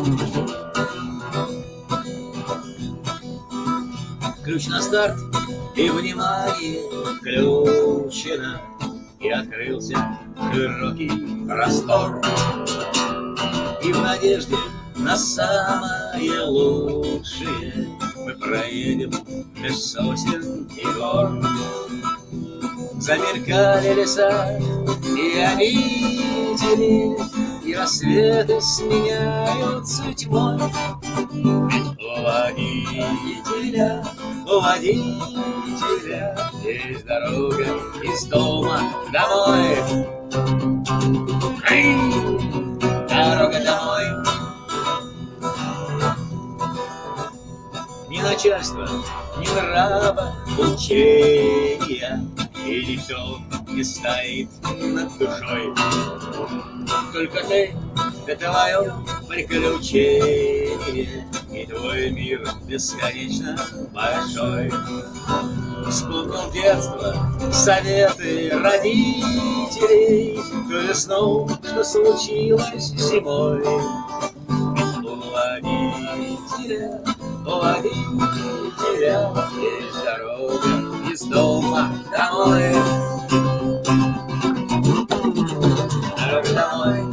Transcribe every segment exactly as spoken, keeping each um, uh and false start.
Ключ на старт, и внимание включено, и открылся широкий простор. И в надежде на самое лучшее мы проедем без сосен и гор. Замелькали леса и обители, и рассветы сменяются тьмой. У водителя, у водителя есть дорога из дома домой. Эй, дорога домой. Ни начальства, ни нрава учения, и никто не стоит над душой. Только ты, это твое приключение, и твой мир бесконечно большой. Вспомнил детство, советы родителей, ту весну, что случилось зимой. У водителя, у водителя есть дорога из дома домой. Дорога домой.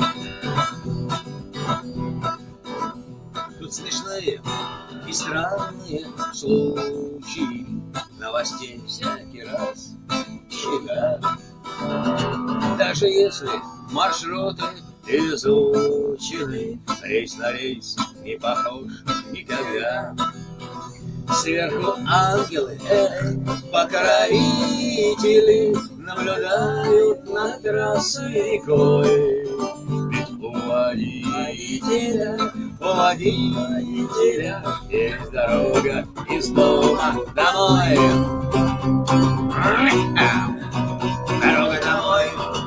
Тут смешные и странные случаи, новостей всякий раз щега. Даже если маршруты изучены, рейс на рейс не похож никогда. Сверху ангелы, эй, покровители, наблюдают над трассой рекой. У водителя, у водителя есть дорога из дома домой. Дорога домой.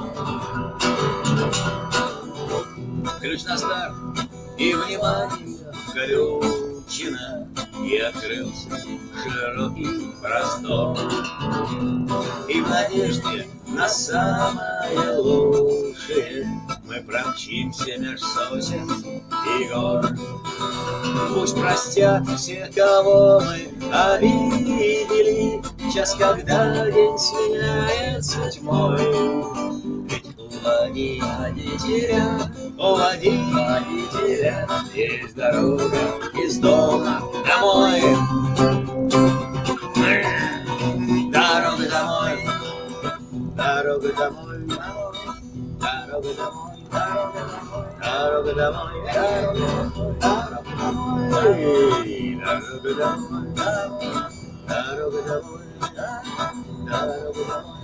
Ключ на старт, и внимание включено, и открылся широкий простор. И в надежде на самое лучшее мы промчимся меж сосен и гор. Пусть простят все, кого мы обидели, час, когда день сменяется тьмой. Ведь у водителя, у водителя есть дорога из дома домой. Дорога домой, дорога домой, дорога домой, дорога домой, дорога домой, дорога домой, дорога домой, дорога домой, дорога домой.